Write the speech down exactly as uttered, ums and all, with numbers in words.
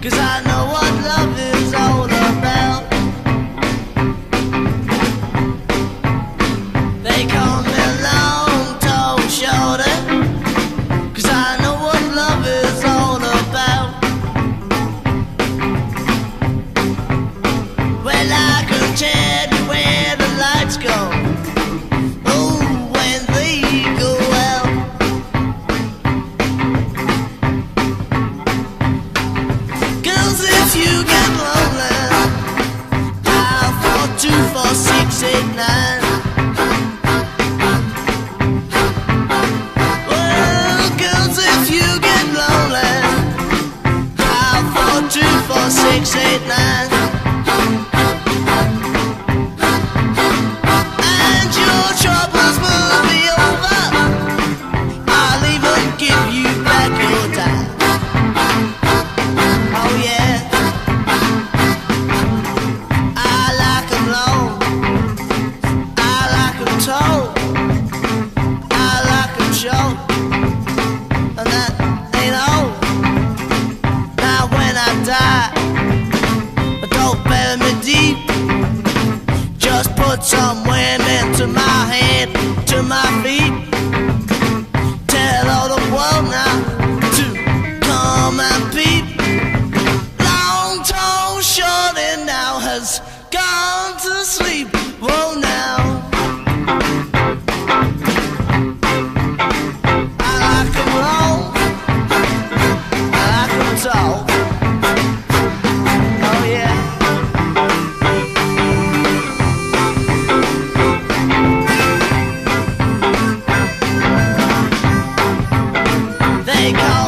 'cause I know what love is all about. They call me long, tall, shorty, 'cause I know what love is all about. Well, I can tell you where the lights go, oh, when they go out. Girls, if you get lonely, dial four two four six eight nine. Well, girls, if you get lonely, dial four two four six eight nine. And your troubles will be over. I'll even give you back your time. Oh yeah, I like 'em long, I like 'em tall, I like 'em short, and that ain't all. Now when I die, don't bury me deep, just put some women to my head, to my feet. Tell all the world now to come and peep. Long, tall, shorty now has gone to sleep. Whoa now, I like 'em long, I like 'em tall. Oh yeah. They call